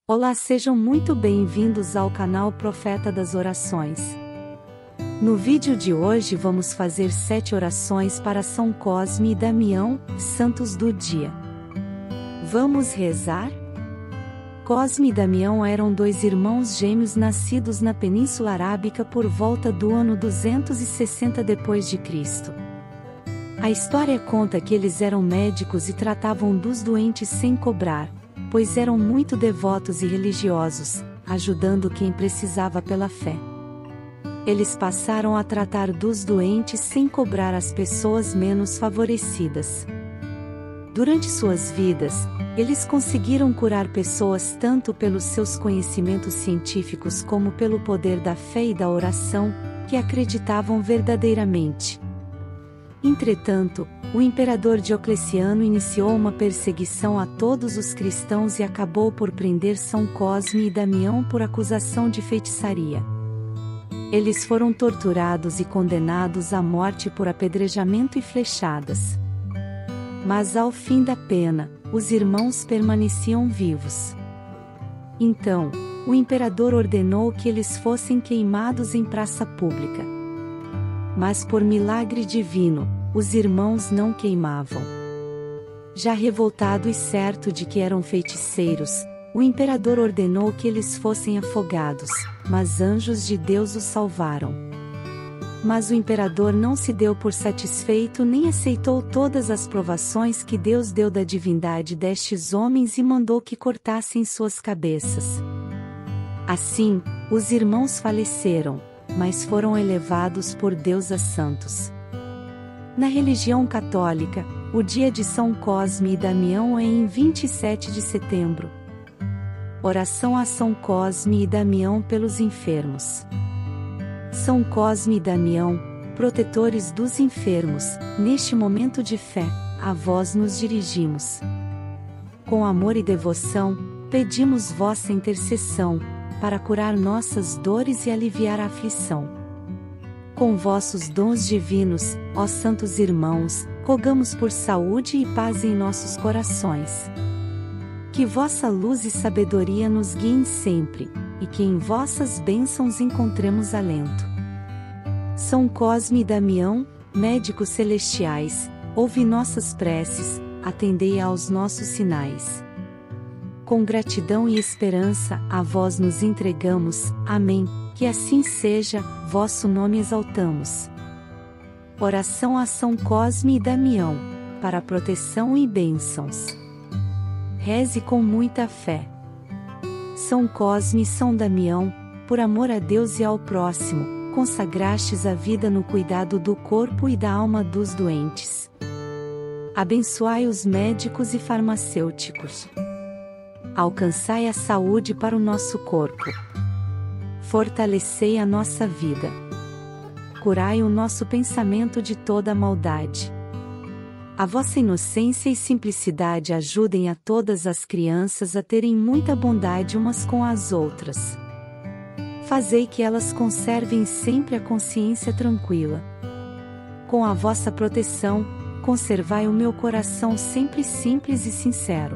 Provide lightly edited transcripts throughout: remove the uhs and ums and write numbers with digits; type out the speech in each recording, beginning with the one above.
Olá, sejam muito bem-vindos ao canal Profeta das Orações. No vídeo de hoje vamos fazer 7 orações para São Cosme e Damião, santos do dia. Vamos rezar? Cosme e Damião eram 2 irmãos gêmeos nascidos na Península Arábica por volta do ano 260 d.C. A história conta que eles eram médicos e tratavam dos doentes sem cobrar, pois eram muito devotos e religiosos, ajudando quem precisava pela fé. Eles passaram a tratar dos doentes sem cobrar as pessoas menos favorecidas. Durante suas vidas, eles conseguiram curar pessoas tanto pelos seus conhecimentos científicos como pelo poder da fé e da oração, que acreditavam verdadeiramente. Entretanto, o imperador Diocleciano iniciou uma perseguição a todos os cristãos e acabou por prender São Cosme e Damião por acusação de feitiçaria. Eles foram torturados e condenados à morte por apedrejamento e flechadas. Mas ao fim da pena, os irmãos permaneciam vivos. Então, o imperador ordenou que eles fossem queimados em praça pública. Mas por milagre divino, os irmãos não queimavam. Já revoltado e certo de que eram feiticeiros, o imperador ordenou que eles fossem afogados, mas anjos de Deus os salvaram. Mas o imperador não se deu por satisfeito nem aceitou todas as provações que Deus deu da divindade destes homens e mandou que cortassem suas cabeças. Assim, os irmãos faleceram, mas foram elevados por Deus a santos. Na religião católica, o dia de São Cosme e Damião é em 27 de setembro. Oração a São Cosme e Damião pelos enfermos. São Cosme e Damião, protetores dos enfermos, neste momento de fé, a vós nos dirigimos. Com amor e devoção, pedimos vossa intercessão, para curar nossas dores e aliviar a aflição. Com vossos dons divinos, ó santos irmãos, rogamos por saúde e paz em nossos corações. Que vossa luz e sabedoria nos guiem sempre, e que em vossas bênçãos encontremos alento. São Cosme e Damião, médicos celestiais, ouve nossas preces, atendei aos nossos sinais. Com gratidão e esperança, a vós nos entregamos, amém, que assim seja, vosso nome exaltamos. Oração a São Cosme e Damião, para proteção e bênçãos. Reze com muita fé. São Cosme e São Damião, por amor a Deus e ao próximo, consagrastes a vida no cuidado do corpo e da alma dos doentes. Abençoai os médicos e farmacêuticos. Alcançai a saúde para o nosso corpo. Fortalecei a nossa vida. Curai o nosso pensamento de toda maldade. A vossa inocência e simplicidade ajudem a todas as crianças a terem muita bondade umas com as outras. Fazei que elas conservem sempre a consciência tranquila. Com a vossa proteção, conservai o meu coração sempre simples e sincero.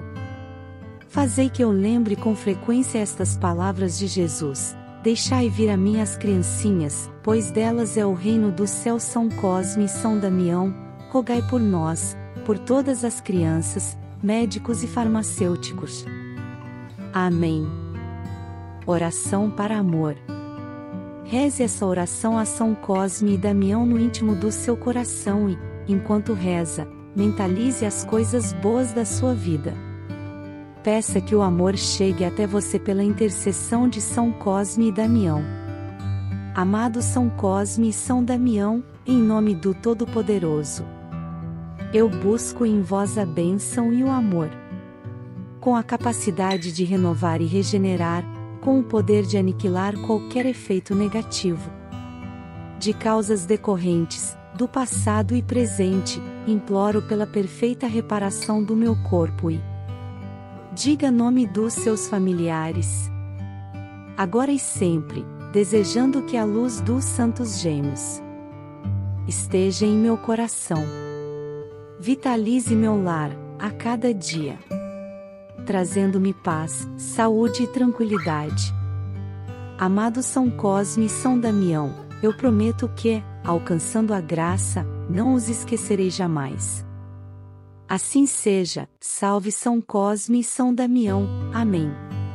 Fazei que eu lembre com frequência estas palavras de Jesus: deixai vir a mim as criancinhas, pois delas é o reino do céu. São Cosme e São Damião, rogai por nós, por todas as crianças, médicos e farmacêuticos. Amém. Oração para amor. Reze essa oração a São Cosme e Damião no íntimo do seu coração e, enquanto reza, mentalize as coisas boas da sua vida. Peça que o amor chegue até você pela intercessão de São Cosme e Damião. Amado São Cosme e São Damião, em nome do Todo-Poderoso, eu busco em vós a bênção e o amor. Com a capacidade de renovar e regenerar, com o poder de aniquilar qualquer efeito negativo de causas decorrentes, do passado e presente, imploro pela perfeita reparação do meu corpo e diga nome dos seus familiares, agora e sempre, desejando que a luz dos santos gêmeos esteja em meu coração. Vitalize meu lar, a cada dia. trazendo-me paz, saúde e tranquilidade. Amado São Cosme e São Damião, eu prometo que, alcançando a graça, não os esquecerei jamais. Assim seja, salve São Cosme e São Damião, amém.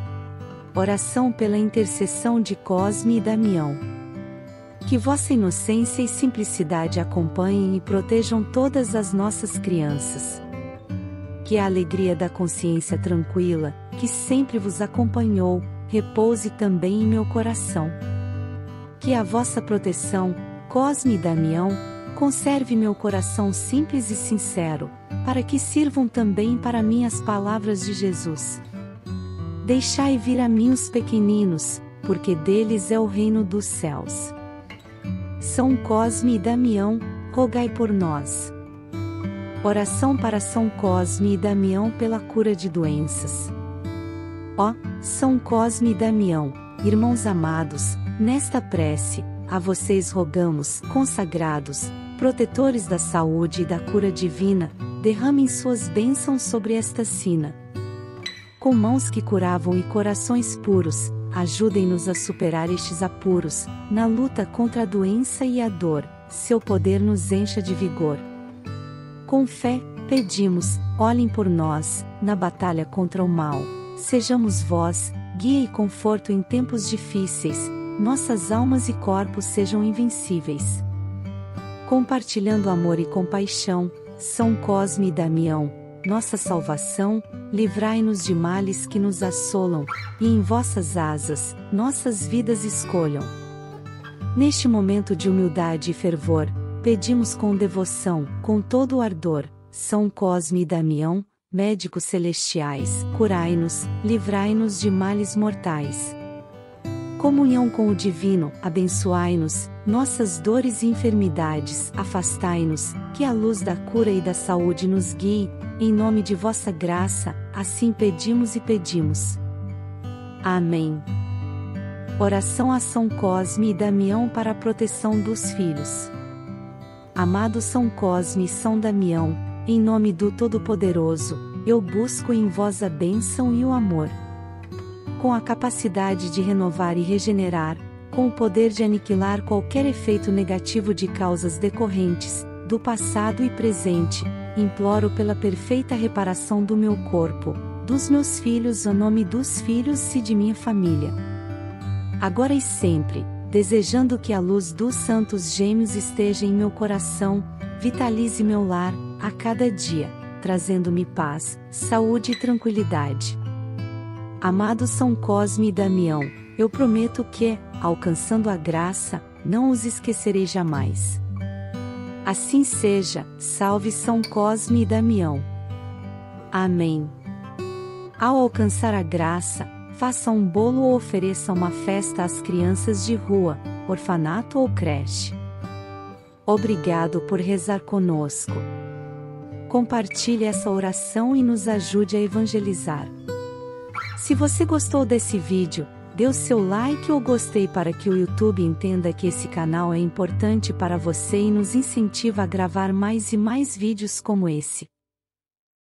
Oração pela intercessão de Cosme e Damião. Que vossa inocência e simplicidade acompanhem e protejam todas as nossas crianças. Que a alegria da consciência tranquila, que sempre vos acompanhou, repouse também em meu coração. Que a vossa proteção, Cosme e Damião, conserve meu coração simples e sincero, para que sirvam também para mim as palavras de Jesus. Deixai vir a mim os pequeninos, porque deles é o reino dos céus. São Cosme e Damião, rogai por nós. Oração para São Cosme e Damião pela cura de doenças. Ó, São Cosme e Damião, irmãos amados, nesta prece, a vocês rogamos, consagrados, protetores da saúde e da cura divina, derramem suas bênçãos sobre esta sina. Com mãos que curavam e corações puros, ajudem-nos a superar estes apuros, na luta contra a doença e a dor, seu poder nos encha de vigor. Com fé, pedimos, olhem por nós, na batalha contra o mal, sejamos vós, guia e conforto em tempos difíceis, nossas almas e corpos sejam invencíveis. Compartilhando amor e compaixão, São Cosme e Damião, nossa salvação, livrai-nos de males que nos assolam, e em vossas asas, nossas vidas escolham. Neste momento de humildade e fervor, pedimos com devoção, com todo o ardor, São Cosme e Damião, médicos celestiais, curai-nos, livrai-nos de males mortais. Comunhão com o Divino, abençoai-nos, nossas dores e enfermidades, afastai-nos, que a luz da cura e da saúde nos guie, em nome de vossa graça, assim pedimos e pedimos. Amém. Oração a São Cosme e Damião para a proteção dos filhos. Amado São Cosme e São Damião, em nome do Todo-Poderoso, eu busco em vós a bênção e o amor. Com a capacidade de renovar e regenerar, com o poder de aniquilar qualquer efeito negativo de causas decorrentes, do passado e presente, imploro pela perfeita reparação do meu corpo, dos meus filhos em nome dos filhos e de minha família. Agora e sempre, desejando que a luz dos santos gêmeos esteja em meu coração, vitalize meu lar, a cada dia, trazendo-me paz, saúde e tranquilidade. Amado São Cosme e Damião, eu prometo que, alcançando a graça, não os esquecerei jamais. Assim seja, salve São Cosme e Damião. Amém. Ao alcançar a graça, faça um bolo ou ofereça uma festa às crianças de rua, orfanato ou creche. Obrigado por rezar conosco. Compartilhe essa oração e nos ajude a evangelizar. Se você gostou desse vídeo, dê o seu like ou gostei para que o YouTube entenda que esse canal é importante para você e nos incentiva a gravar mais e mais vídeos como esse.